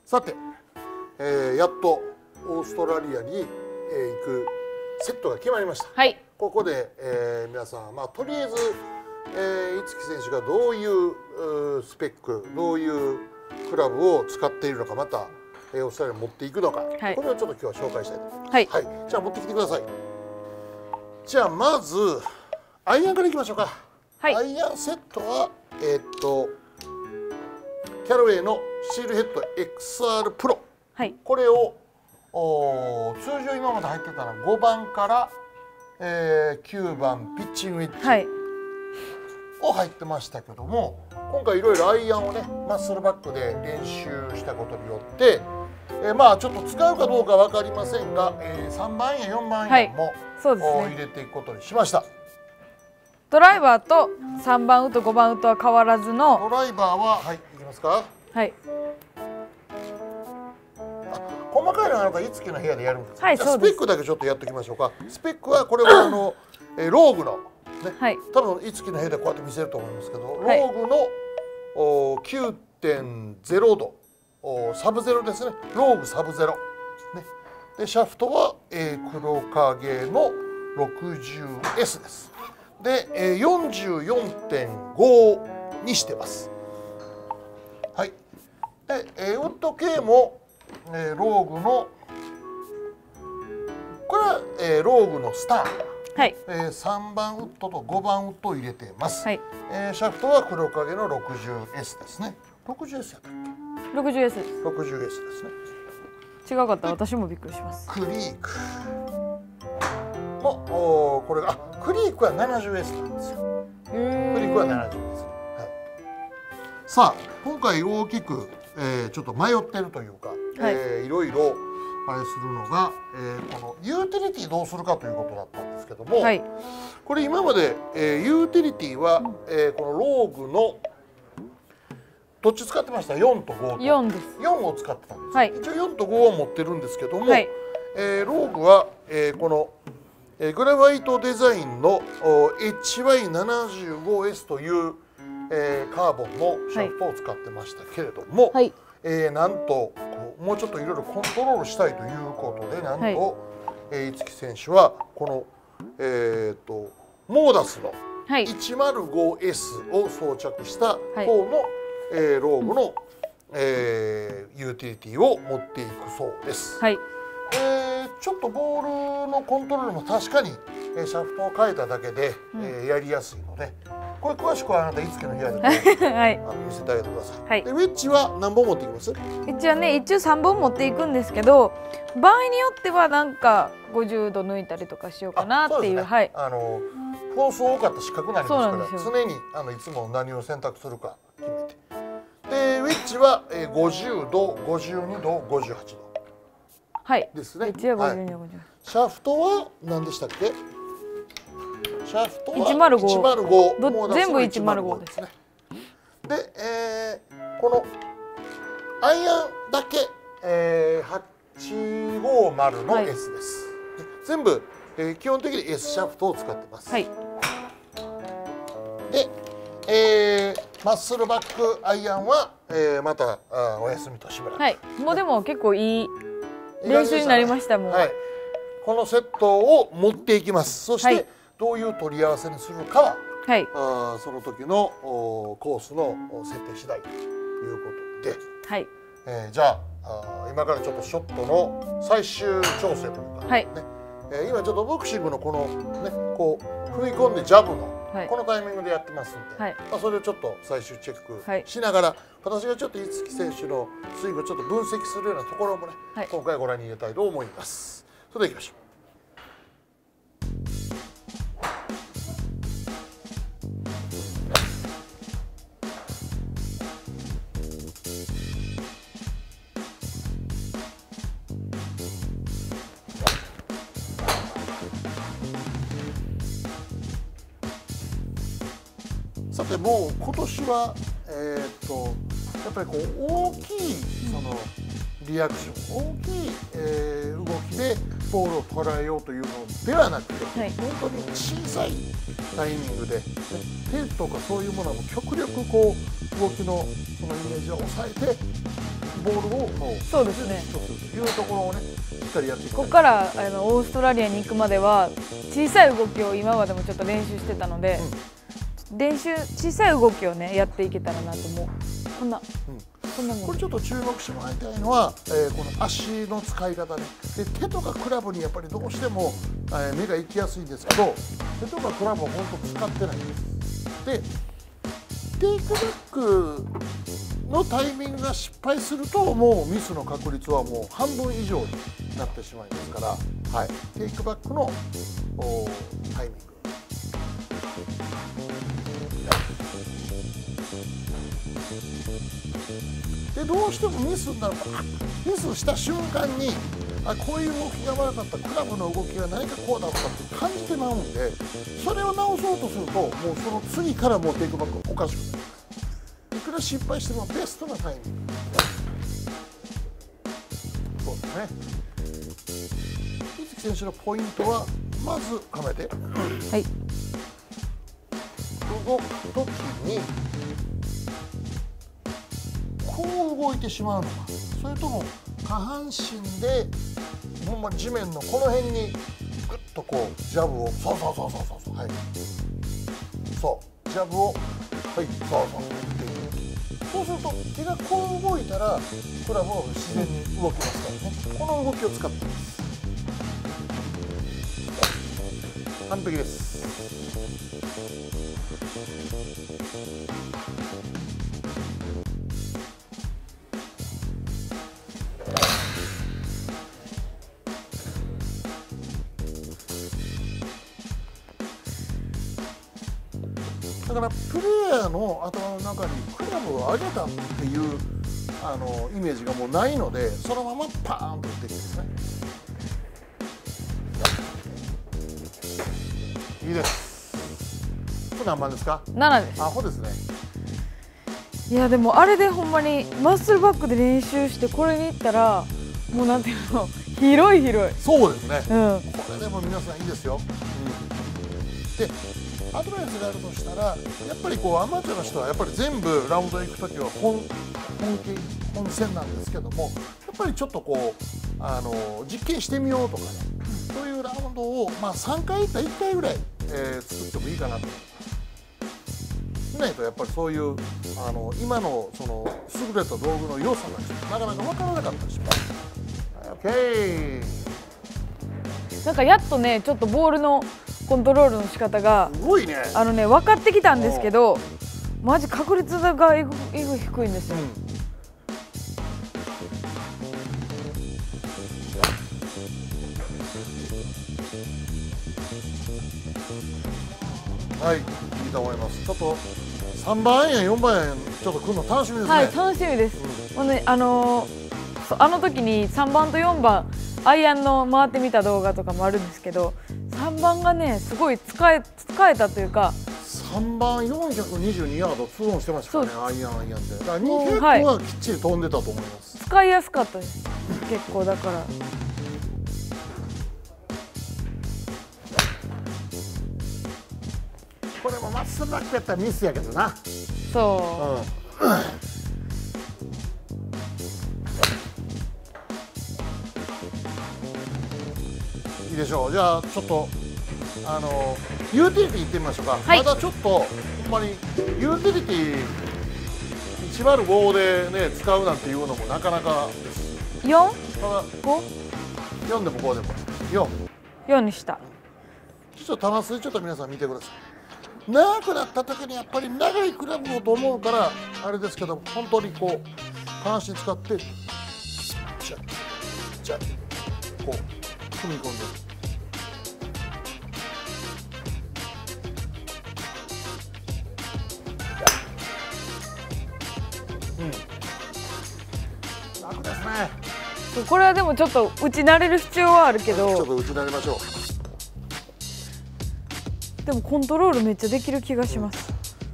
さて、やっとオーストラリアに、行くセットが決まりました。 はい。 ここで、皆さん、とりあえず、逸木選手がどういうスペック、どういうクラブを使っているのか、また、オーストラリアに持っていくのか、はい、これをちょっと今日は紹介したいと思います。はい、はい、じゃあ持ってきてください。じゃあまずアイアンからいきましょうか。はい、アイアンセットはキャロウェイのシールヘッド XR プロ、はい、これを通常今まで入ってたのは5番から、9番ピッチングウェッジ、はい、を入ってましたけども、今回いろいろアイアンをねマッスルバックで練習したことによって、ちょっと使うかどうか分かりませんが、3番や4番やも、はい、入れていくことにしました。 ドライバーと3番ウッド5番ウッドは変わらずの。 ドライバーははいいきますか。はい。細かいのはあなたいつきの部屋でやるんですか。はい、そうです。スペックだけちょっとやっておきましょうか。スペックはこれはローグのね、はい、多分いつきの部屋でこうやって見せると思いますけど、はい、ローグの9.0 度サブゼロですね。ローグサブゼロ、ね、でシャフトは、黒影の 60S です。で、44.5 にしてます。はい。で、ウッド系も、ローグのこれは、ローグのスター、はい、3番ウッドと5番ウッドを入れています。はい、シャフトは黒影の 60S ですね。60S やったっけ？60S です。60S ですね。 違かったら私もびっくりします。 クリークもこれがクリークは 70S なんですよ。クリークは 70S、はい、さあ今回大きく、ちょっと迷ってるというか、はい、いろいろあれするのが、このユーティリティどうするかということだったんですけども、はい、これ今まで、ユーティリティは、このローグのどっち使ってました？ 4 と5と 4です。 4を使ってたんです、はい、一応4と5を持ってるんですけども、はい、ローグは、この、グラファイトデザインの HY75S という、カーボンのシャフトを使ってましたけれども、はい、なんともうちょっといろいろコントロールしたいということで、なんと逸木選手はこの、モーダスの 105S を装着した方の、ローグの、ユーティリティを持っていくそうです。はい、ちょっとボールのコントロールも確かに、シャフトを変えただけで、やりやすいので、これ詳しくはあなたいつきの部屋で、はい、見せてあげてください。はい、でウェッジは何本持っていきます？ 一応ね、一応3本持っていくんですけど、場合によってはなんか50度抜いたりとかしようかなっていう、はい、 フォース多かったら失格になりますから、常にいつも何を選択するか決めて。でウェッジは50度、52度、58度。はいですね。シャフトは何でしたっけ？シャフトは105、 全部105ですね。 で、このアイアンだけ、850の S です。全部、基本的に S シャフトを使ってます。はい、で、マッスルバックアイアンは、またお休みとしばらく。はい、もうでも結構いい練習になりましたもん。 はい、このセットを持っていきます。そして、どういう取り合わせにするかは、はい、その時のコースの設定次第ということで、はい、じゃあ今からちょっとショットの最終調整というか、はい、ね、今ちょっとボクシングのこのねこう踏み込んでジャブの、はい、このタイミングでやってますんで、はい、それをちょっと最終チェックしながら、はい、私がちょっと逸木選手のスイングをちょっと分析するようなところもね、はい、今回ご覧に入れたいと思います。それではいきましょう。さてもう今年はやっぱりこう大きいそのリアクション、大きい、動きでボールを捉えようというのではなくて、はい、本当に小さいタイミングで手とかそういうものも極力こう動きのそのイメージを抑えてボールをもうそうですねというところをねしっかりやっていきたい。 ここからオーストラリアに行くまでは小さい動きを今までもちょっと練習してたので、小さい動きをねやっていけたらなと思う。こんなもん。 これちょっと注目してもらいたいのは、この足の使い方ね。で手とかクラブにやっぱりどうしても、目が行きやすいんですけど、手とかクラブは本当使ってないんです。でテイクバックのタイミングが失敗するともうミスの確率はもう半分以上になってしまいますから、はい、テイクバックのタイミング。でどうしてもミスになるとミスした瞬間にこういう動きが悪かった、クラブの動きが何かこうだったって感じてまうんで、それを直そうとするともうその次からもうテイクバックおかしくなります。いくら失敗してもベストなタイミング。そうですね。伊月選手のポイントはまずカメで、 はい、 動く時にこう動いてしまうのか、それとも下半身でほんま地面のこの辺にグッとこうジャブをそうはいそうジャブをはいそうすると手がこう動いたらクラブを自然に動きますからね。この動きを使っています。完璧です。だからプレイヤーの頭の中にクラブを上げたっていうイメージがもうないので、そのままパーンと打っていくんですね。いいです。これ何番ですか ？7です。 アホですね。 いやでもあれでほんまにマッスルバックで練習してこれに行ったらもうなんていうの広い。 そうですね、 これでも皆さんいいですよ、でアドバイスがあるとしたらやっぱりこうアマチュアの人はやっぱり全部ラウンド行く時は本戦なんですけども、やっぱりちょっとこう実験してみようとかね、そういうラウンドを、3回行ったら1回ぐらい、作ってもいいかなと思います。ないとやっぱりそういう今のその優れた道具の良さがなかなか分からなかったりします。OK。 なんかやっとねちょっとボールのコントロールの仕方がすごいね。 分かってきたんですけど、マジ確率がえぐ低いんですよ。 はい、いいと思います。ちょっと3番アイアン4番アイアンちょっと来るの楽しみですね。 はい、楽しみです。あの時に3番と4番アイアンの回ってみた動画とかもあるんですけど、3番がねすごい使えたというか、 3番422ヤード2オンしてましたからね、アイアンで。だから200はきっちり飛んでたと思います。 使いやすかったです結構。だからこれもまっすぐバックやったらミスやけどな。 そう、 いいでしょう。じゃあちょっとユーティリティ行ってみましょうか、 はい、 まだちょっとほんまにユーティリティ105でね使うなんていうのもなかなかです。 4？ 5？ 4でも5でも 4にした。 ちょっと球数ちょっと皆さん見てください。長くなった時にやっぱり長いクラブをと思うからあれですけど、本当にこう下半身使ってチャッチャッこう踏み込んでる。楽ですね。 これはでもちょっと打ち慣れる必要はあるけど、 ちょっと打ち慣れましょう。 でもコントロールめっちゃできる気がします。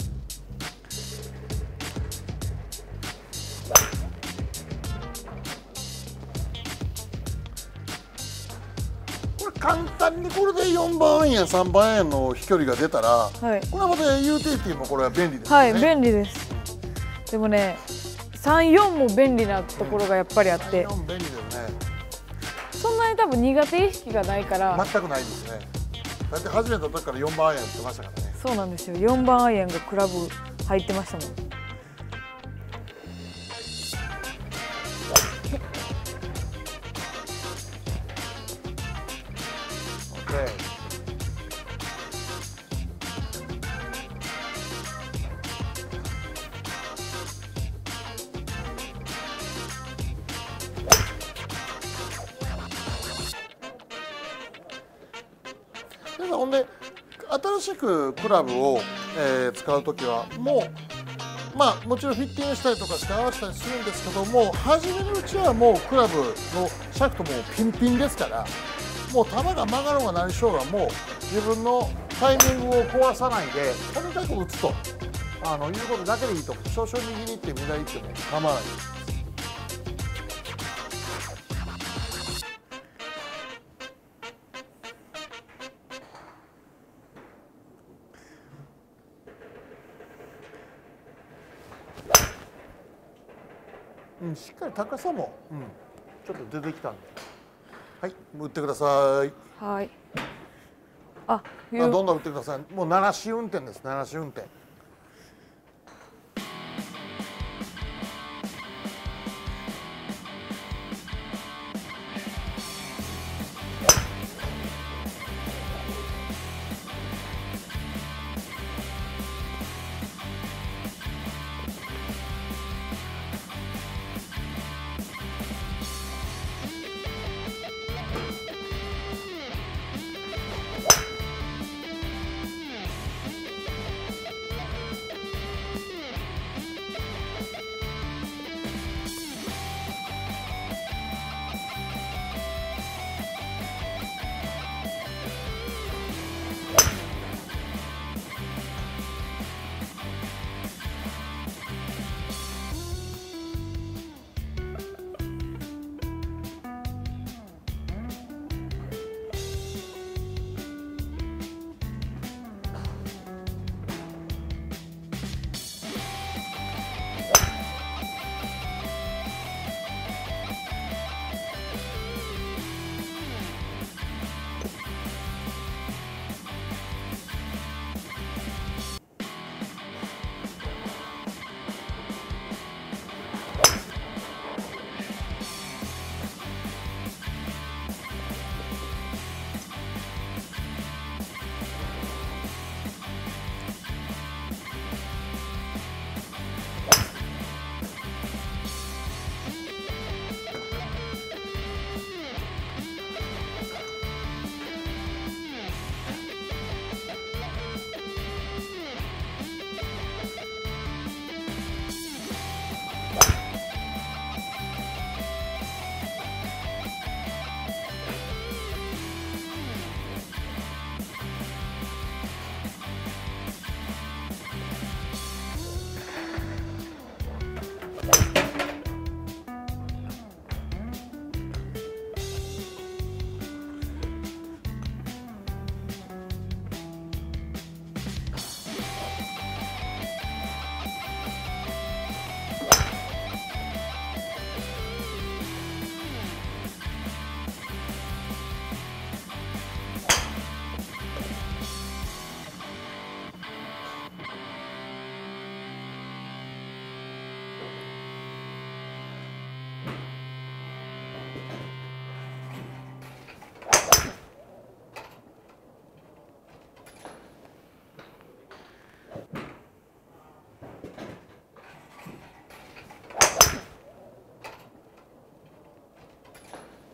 これ簡単にこれで4番アイアン3番アイアンの飛距離が出たら、はい、これはまたユーティリティもこれは便利ですね。 はい、便利です。でもね 3、4も便利なところがやっぱりあって、 3、4便利だよね。 そんなに多分苦手意識がないから。 全くないですね。だって始めた時から4番アイアンってましたからね。 そうなんですよ。4番アイアンがクラブ入ってましたもん。 ほんで新しくクラブを、使う時はもうまあもちろんフィッティングしたりとかして合わせたりするんですけども、初めのうちはもうクラブのシャフトもピンピンですから、もう球が曲がろうが何しようがもう自分のタイミングを壊さないでとにかく打つということだけでいいと。少々右に行って左に行っても構わない。しっかり高さも、ちょっと出てきたんで、はい、打ってください。 はい。 どんどん打ってください。もう7種運転です。7種運転。